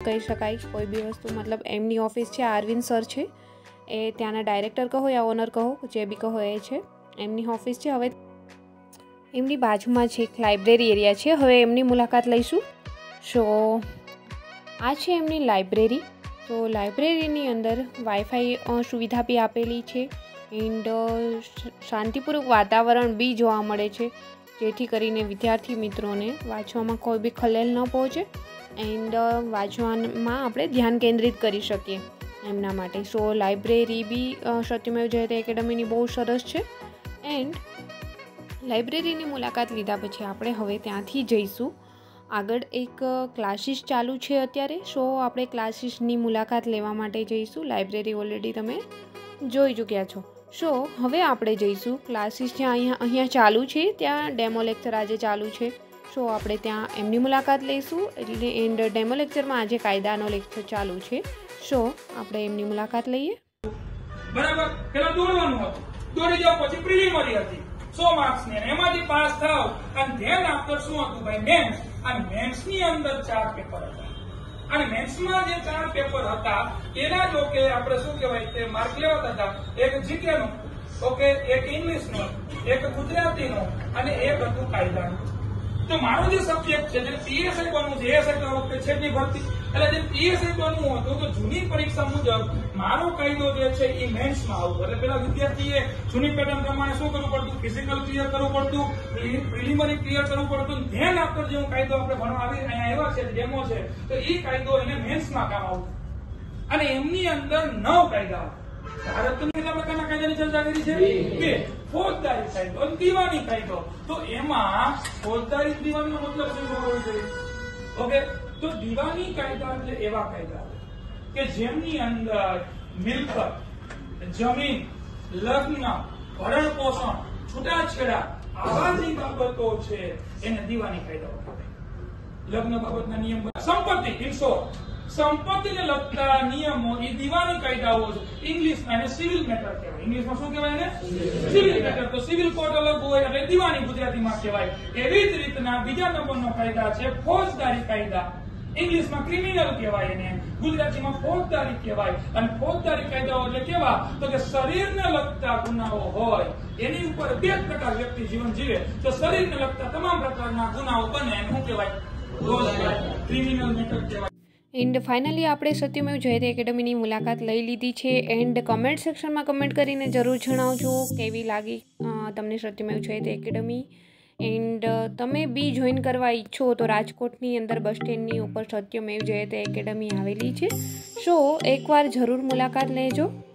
કહી શકાય કોઈ બી વસ્તુ, મતલબ એમની ઓફિસ છે, અરવિંદ સર છે, એ ત્યાંના ડાયરેક્ટર કહો યા ઓનર કહો, જે બી કહો એ છે, એમની ઓફિસ છે। હવે એમની બાજુમાં છે એક લાઇબ્રેરી એરિયા છે, હવે એમની મુલાકાત લઈશું। સો આ છે એમની લાઇબ્રેરી। તો લાઇબ્રેરીની અંદર વાઈફાઈ સુવિધા બી આપેલી છે એન્ડ શાંતિપૂર્વક વાતાવરણ બી જોવા મળે છે, જેથી કરીને વિદ્યાર્થી મિત્રોને વાંચવામાં કોઈ બી ખલેલ ન પહોંચે એન્ડ વાંચવામાં આપણે ધ્યાન કેન્દ્રિત કરી શકીએ એમના માટે। સો લાઇબ્રેરી બી સત્યમેવ જયતે એકેડમીની બહુ સરસ છે એન્ડ લાઇબ્રેરીની મુલાકાત લીધા પછી આપણે હવે ત્યાંથી જઈશું આગળ એક ક્લાસીસ ચાલુ છે અત્યારે। સો આપણે ક્લાસીસની મુલાકાત લેવા માટે જઈશું। લાઇબ્રેરી ઓલરેડી તમે જોઈ ચૂક્યા છો। સો હવે આપણે જઈશું ક્લાસીસ જ્યાં અહીંયા ચાલુ છે, ત્યાં ડેમો લેક્ચર આજે ચાલુ છે। સો આપણે ત્યાં એમની મુલાકાત લઈશું એટલે એન્ડ ડેમો લેક્ચરમાં આજે કાયદાનો લેક્ચર ચાલુ છે। સો આપણે એમની મુલાકાત લઈએ। બરાબર, પેલા દોડવાનું હતું, દોડી જાવ, પછી પ્રિલિમરી હતી 100 માર્ક્સ ની, એમાંથી પાસ થાવ અને ધેન આફ્ટર શું હતું ભાઈ મેન્સ, અને મેન્સ ની અંદર 4 પેપર હતા અને મેન્સ માં જે 4 પેપર હતા એના જો કે આપણે શું કહેવાય તે માર્ક લેવાતા હતા, એક જીકે નો, ઓકે, એક ઇંગ્લિશ નો, એક ગુજરાતી નો અને એક હતું કાયદાનું। તો મારો જે સબ્જેક્ટ છે જે પીએસઆઈ બનવું છે, એસઆઈ તો વખતે છે ની ભરતી, એટલે જે પીએસઆઈ બનવું હતું તો જૂની પરીક્ષા મુજબ મારો કાયદો જે છે એ મેન્સ માં આવતો, એટલે પેલા વિદ્યાર્થીએ જૂની પેટર્ન પ્રમાણે શું કરવું પડતું, ફિઝિકલ ક્લિયર કરવું પડતું, પ્રિલિમરી ક્લિયર કરવું પડતું, ધ્યાન આપતો જે કાયદો આપણે ભણવા આવી અહીંયા આવ્યા છે ડેમો છે તો એ કાયદો એને મેન્સ માં કામ આવતો અને એમની અંદર 9 કાયદા હતા। ભારતની કેટલા પ્રકારના કાયદાની ચર્ચા કરી છે? કે ફોજદારી કાયદો અને દીવાની કાયદો। તો એમાં ફોજદારી દીવાનો મતલબ શું હોવો જોઈએ? ઓકે, તો દીવાની કાયદા એટલે એવા કાયદા કે જેમની અંદર મિલકત, જમીન, લગ્ન, ભરણ પોષણ, છૂટાછેડા આવા જે બાબતો છે એને દીવાની કાયદાઓ કહેવાય। લગ્ન બાબતના નિયમ, સંપત્તિ, ઇન્શોર, સંપત્તિને લગતા નિયમો એ દીવાની કાયદાઓ છે। ઇંગ્લિશમાં એને સિવિલ મેટર કહેવાય। ઇંગ્લિશમાં શું કહેવાય એને? Civil matter. તો સિવિલ કોર્ટ અલગ હોય એટલે દીવાની ગુજરાતીમાં કહેવાય। એવી જ રીતના બીજા નંબરનો કાયદા છે ફોજદારી કાયદા। ઇંગ્લિશમાં ક્રિમિનલ કહેવાય એને, ગુજરાતીમાં ફોજદારી કહેવાય। અને ફોજદારી કાયદાઓ એટલે કેવા? તો કે શરીરને લગતા ગુનાઓ હોય એની ઉપર 2 પ્રકાર વ્યક્તિ જીવન જીવે તો શરીરને લગતા તમામ પ્રકારના ગુનાઓ બને એને શું કહેવાય? ફોજદારી, ક્રિમિનલ મેટર કહેવાય। એન્ડ ફાઇનલી આપણે સત્યમેવ જયતે એકેડમીની મુલાકાત લઈ લીધી છે એન્ડ કમેન્ટ સેક્શનમાં કમેન્ટ કરીને જરૂર જણાવજો કેવી લાગી તમને સત્યમેવ જયતે એકેડમી। એન્ડ તમે બી જોઈન કરવા ઈચ્છો તો રાજકોટની અંદર બસ સ્ટેન્ડની ઉપર સત્યમેવ જયતે એકેડમી આવેલી છે। સો એકવાર જરૂર મુલાકાત લેજો।